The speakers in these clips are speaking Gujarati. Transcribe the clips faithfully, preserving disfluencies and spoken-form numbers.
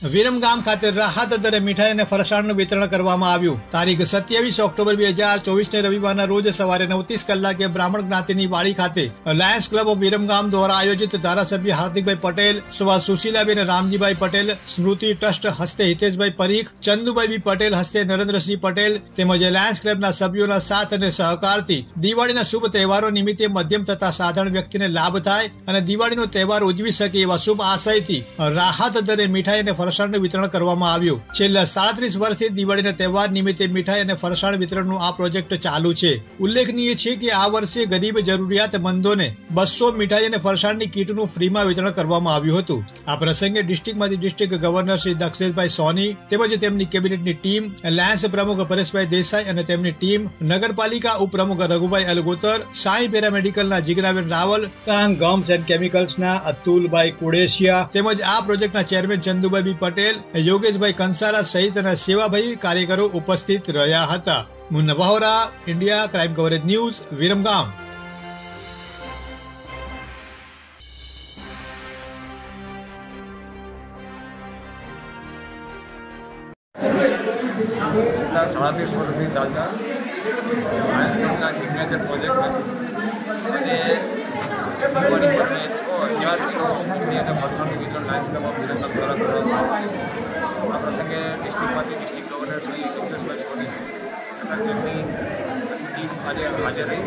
વિરમગામ ખાતે રાહત દરે મીઠાઈ અને ફરસાણનું વિતરણ કરવામાં આવ્યું. તારીખ સત્યાવીસ ઓક્ટોબર બે હજાર ચોવીસ ને રવિવારના રોજ સવારે નવ ત્રીસ કલાકે બ્રાહ્મણ જ્ઞાતિની વાડી ખાતે લાયન્સ ક્લબ ઓફ વિરમગામ દ્વારા આયોજિત ધારાસભ્ય હાર્દિકભાઈ પટેલ, સ્વ સુશીલાબેન રામજીભાઈ પટેલ, સ્મૃતિ ટ્રસ્ટ હસ્તે હિતેશભાઈ પરીખ, ચંદુભાઈ બી પટેલ હસ્તે નરેન્દ્રસિંહ પટેલ તેમજ લાયન્સ ક્લબના સભ્યોના સાથ અને સહકારથી દિવાળીના શુભ તહેવારો નિમિત્તે મધ્યમ તથા સાધારણ વ્યક્તિને લાભ થાય અને દિવાળીનો તહેવાર ઉજવી શકે એવા શુભ આશયથી રાહત દરે મીઠાઈ અને ફરસાણનું વિતરણ કરવામાં આવ્યું. છેલ્લા સાડત્રીસ વર્ષથી દિવાળીના તહેવાર નિમિત્તે મીઠાઈ અને ફરસાણ વિતરણનું આ પ્રોજેક્ટ ચાલુ છે. ઉલ્લેખનીય છે કે આ વર્ષે ગરીબ જરૂરિયાતમંદોને બસો મીઠાઈ અને ફરસાણની કીટનું ફ્રીમાં વિતરણ કરવામાં આવ્યું હતું. આ પ્રસંગે ડિસ્ટ્રિક્ટમાંથી ડિસ્ટ્રિક્ટ ગવર્નર શ્રી દક્ષેશભાઈ સોની તેમજ તેમની કેબિનેટની ટીમ, લાયન્સ પ્રમુખ પરેશભાઈ દેસાઈ અને તેમની ટીમ, નગરપાલિકા ઉપપ્રમુખ રઘુભાઈ અલગોતર, સાંઈ પેરામેડિકલના જીગરાબેન રાવલ, કાંગ ગમ્સ એન્ડ કેમિકલ્સના અતુલભાઈ કુડેશિયા તેમજ આ પ્રોજેક્ટના ચેરમેન ચંદુભાઈ બી પટેલ, યોગેશભાઈ કંસારા સહિતના સેવાભાવી કાર્યકરો ઉપસ્થિત રહ્યા હતા. Munna Vahora, India crime coverage news, Viramgam. છેલ્લા સાડત્રીસ વર્ષથી ચાલતા લાયન્સ ક્લબના સિગ્નેચર પ્રોજેક્ટ અને દિવાળી પર છ હજાર કિલો મીઠાઈ અને ફરસાણનું વિતરણ લાયન્સ ક્લબ ઓફ વિરમગામ દ્વારા કરવામાં આવ્યું. આ પ્રસંગે ડિસ્ટ્રિક્ટમાંથી ડિસ્ટ્રિક્ટ ગવર્નર શ્રી દક્ષેશભાઈ સોની તથા તેમની ટીમ આજે હાજર રહી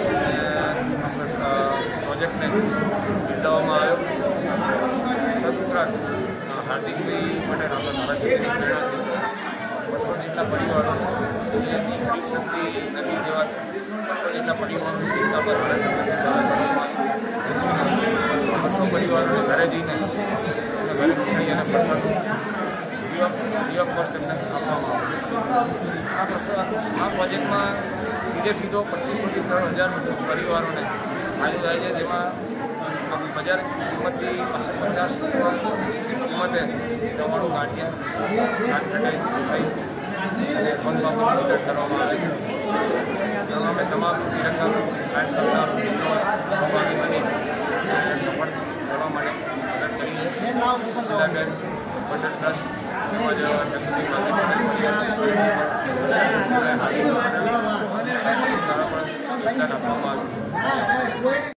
અને પ્રોજેક્ટને બિરદાવવામાં આવ્યો. તદુપરાંત હાર્દિકભાઈ પટેલ આપણા ધારાસભ્યની પ્રેરણાથી બસો જેટલા પરિવારો એમની ખરીદ શક્તિ નથી જેવા બસો જેટલા પરિવારોની ચિંતા પર ધારાસભ્ય દ્વારા કરવામાં આવી. બસો બસો પરિવારોને ઘરે જઈને ઘરે મીઠાઈ અને ફરસાણ ફ્રી ઓફ કોસ્ટ એમને આપવામાં આવશે. આ પ્રસંગ આ પ્રોજેક્ટમાં સીધે સીધો પચીસોથી ત્રણ હજાર પરિવારોને ફાયદો થાય છે. જેમાં બજાર કિંમતથી પચાસ કિંમતે ચવાણું ગાંઠિયા, નાનખટાઈ, મીઠાઈ અને સોનપાપડી વિતરણ કરવામાં આવે છે. અમે તમામ વિરમગામ લાયન્સ ક્લબના સહભાગી બની સફળ કરવા માટે મદદ કરીએ. શીલાબેન પટેલ ટ્રસ્ટ તેમજ જગદીશ યોગદાન આપવામાં આવ્યું.